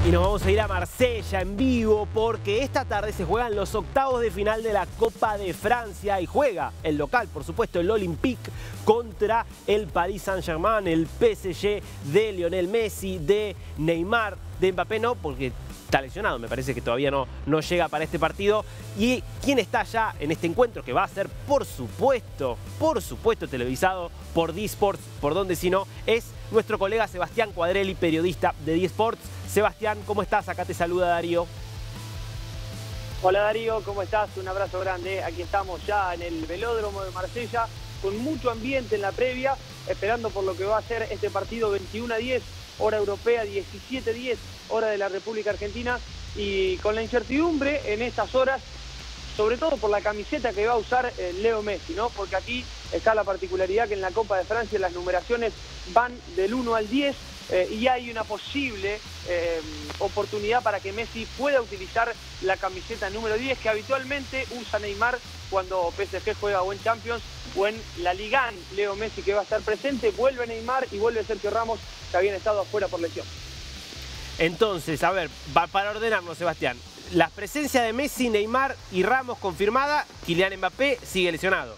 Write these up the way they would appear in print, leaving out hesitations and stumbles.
Y nos vamos a ir a Marsella en vivo porque esta tarde se juegan los octavos de final de la Copa de Francia y juega el local, por supuesto, el Olympique contra el Paris Saint-Germain, el PSG de Lionel Messi, de Neymar, de Mbappé no, porque está lesionado, me parece que todavía no llega para este partido. Y quién está ya en este encuentro, que va a ser, por supuesto, televisado por D-Sports, por donde si no, es nuestro colega Sebastián Cuadrelli, periodista de D-Sports. Sebastián, ¿cómo estás? Acá te saluda Darío. Hola Darío, ¿cómo estás? Un abrazo grande. Aquí estamos ya en el velódromo de Marsella, con mucho ambiente en la previa, esperando por lo que va a ser este partido 21:10, hora europea, 17:10, hora de la República Argentina, y con la incertidumbre en estas horas, sobre todo por la camiseta que va a usar Leo Messi, ¿no? Porque aquí está la particularidad que en la Copa de Francia las numeraciones van del 1 al 10, y hay una posible oportunidad para que Messi pueda utilizar la camiseta número 10 que habitualmente usa Neymar cuando PSG juega o en Champions o en la Liga. Leo Messi, que va a estar presente, vuelve Neymar y vuelve Sergio Ramos, que habían estado afuera por lesión. Entonces, a ver, para ordenarnos, Sebastián, la presencia de Messi, Neymar y Ramos confirmada, Kylian Mbappé sigue lesionado.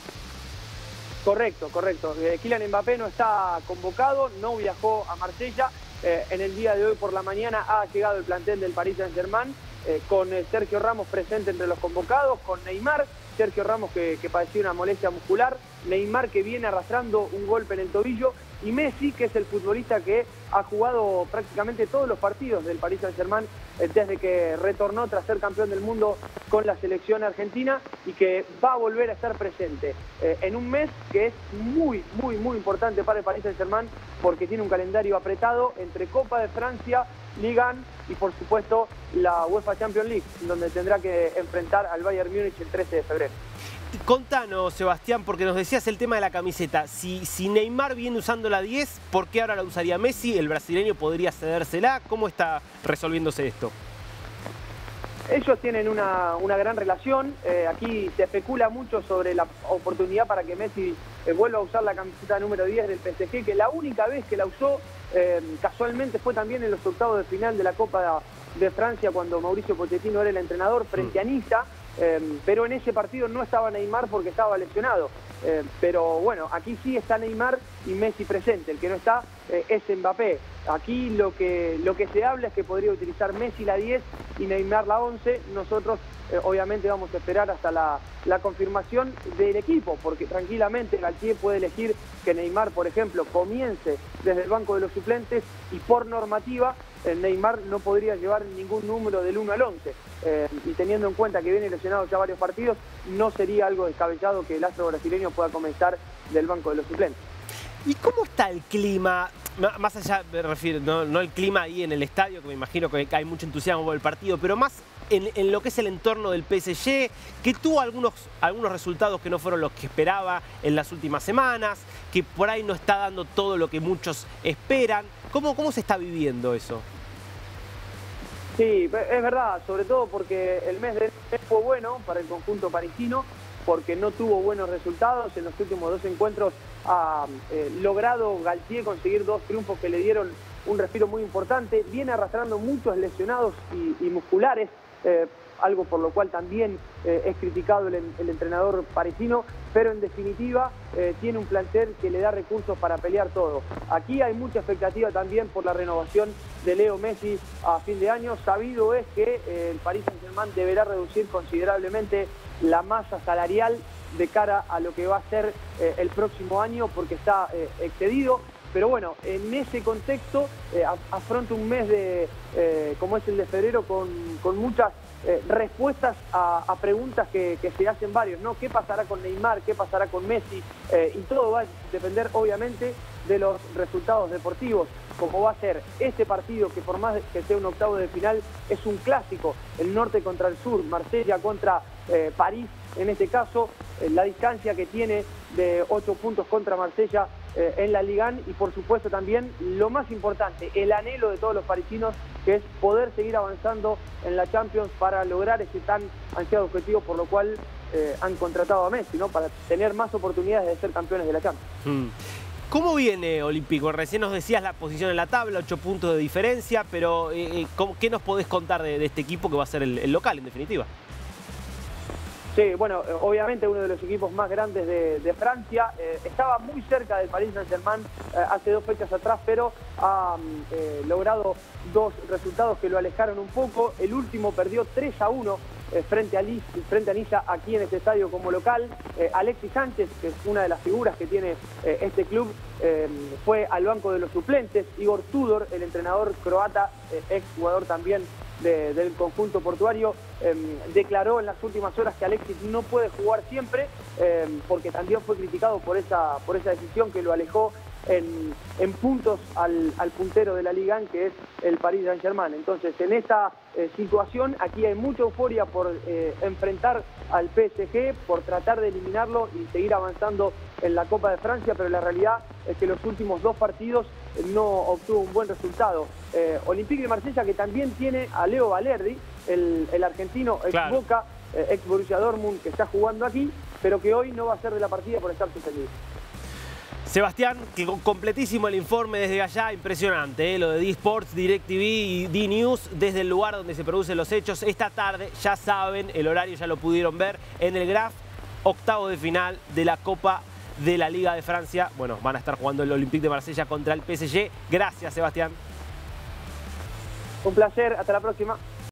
Correcto. Kylian Mbappé no está convocado, no viajó a Marsella. En el día de hoy por la mañana ha llegado el plantel del Paris Saint-Germain con Sergio Ramos presente entre los convocados, con Neymar. Sergio Ramos que padeció una molestia muscular, Neymar que viene arrastrando un golpe en el tobillo, y Messi, que es el futbolista que ha jugado prácticamente todos los partidos del Paris Saint-Germain desde que retornó tras ser campeón del mundo con la selección argentina, y que va a volver a estar presente en un mes que es muy importante para el Paris Saint-Germain, porque tiene un calendario apretado entre Copa de Francia, Ligue 1 y por supuesto la UEFA Champions League, donde tendrá que enfrentar al Bayern Múnich el 13 de febrero. Y contanos, Sebastián, porque nos decías el tema de la camiseta. Si Neymar viene usando la 10, ¿por qué ahora la usaría Messi? ¿El brasileño podría cedérsela? ¿Cómo está resolviéndose esto? Ellos tienen una gran relación. Aquí se especula mucho sobre la oportunidad para que Messi vuelva a usar la camiseta número 10 del PSG, que la única vez que la usó casualmente fue también en los octavos de final de la Copa de Francia, cuando Mauricio Pochettino era el entrenador frente a Niza, pero en ese partido no estaba Neymar porque estaba lesionado. Pero bueno, aquí sí está Neymar y Messi presente. El que no está es Mbappé. Aquí lo que se habla es que podría utilizar Messi la 10 y Neymar la 11. Nosotros obviamente vamos a esperar hasta la confirmación del equipo, porque tranquilamente Galtier puede elegir que Neymar, por ejemplo, comience desde el banco de los suplentes, y por normativa Neymar no podría llevar ningún número del 1 al 11. Y teniendo en cuenta que viene lesionado ya varios partidos, no sería algo descabellado que el astro brasileño pueda comenzar del banco de los suplentes. ¿Y cómo está el clima? Más allá, me refiero, no el clima ahí en el estadio, que me imagino que hay mucho entusiasmo por el partido, pero más en lo que es el entorno del PSG, que tuvo algunos resultados que no fueron los que esperaba en las últimas semanas, que por ahí no está dando todo lo que muchos esperan. ¿Cómo se está viviendo eso? Sí, es verdad, sobre todo porque el mes de enero fue bueno para el conjunto parisino, porque no tuvo buenos resultados. En los últimos 2 encuentros ha logrado Galtier conseguir 2 triunfos que le dieron un respiro muy importante. Viene arrastrando muchos lesionados y musculares, algo por lo cual también es criticado el entrenador parisino, pero en definitiva tiene un plantel que le da recursos para pelear todo. Aquí hay mucha expectativa también por la renovación de Leo Messi a fin de año. Sabido es que el Paris Saint-Germain deberá reducir considerablemente la masa salarial de cara a lo que va a ser el próximo año, porque está excedido. Pero bueno, en ese contexto afronta un mes como es el de febrero con muchas respuestas a preguntas que se hacen varios, ¿no? ¿Qué pasará con Neymar? ¿Qué pasará con Messi? Y todo va a depender obviamente de los resultados deportivos, como va a ser este partido, que por más que sea un octavo de final, es un clásico, el norte contra el sur, Marsella contra París, en este caso, la distancia que tiene de 8 puntos contra Marsella en la Ligue 1, y por supuesto también lo más importante, el anhelo de todos los parisinos, que es poder seguir avanzando en la Champions para lograr ese tan ansiado objetivo, por lo cual han contratado a Messi, ¿no? Para tener más oportunidades de ser campeones de la Champions. ¿Cómo viene Olympique? Recién nos decías la posición en la tabla, 8 puntos de diferencia, pero ¿qué nos podés contar de este equipo que va a ser el local, en definitiva? Sí, bueno, obviamente uno de los equipos más grandes de Francia. Estaba muy cerca del Paris Saint-Germain hace 2 fechas atrás, pero ha logrado 2 resultados que lo alejaron un poco. El último perdió 3-1 frente a Niza aquí en este estadio como local. Alexis Sánchez, que es una de las figuras que tiene este club, fue al banco de los suplentes. Igor Tudor, el entrenador croata, ex jugador también del conjunto portuario, declaró en las últimas horas que Alexis no puede jugar siempre, porque también fue criticado por esa decisión que lo alejó en puntos al puntero de la Liga, que es el Paris Saint-Germain. Entonces, en esta situación, aquí hay mucha euforia por enfrentar al PSG, por tratar de eliminarlo y seguir avanzando en la Copa de Francia, pero la realidad es que los últimos 2 partidos no obtuvo un buen resultado. Olympique de Marsella, que también tiene a Leo Valerdi, el argentino ex Boca, ex Borussia Dortmund, que está jugando aquí, pero que hoy no va a ser de la partida por estar suspendido. Sebastián, que completísimo el informe desde allá, impresionante, lo de D-Sports, DirecTV y D-News, desde el lugar donde se producen los hechos. Esta tarde, ya saben, el horario ya lo pudieron ver en el Graf, octavos de final de la Copa de la Liga de Francia. Bueno, van a estar jugando el Olympique de Marsella contra el PSG. Gracias, Sebastián. Un placer, hasta la próxima.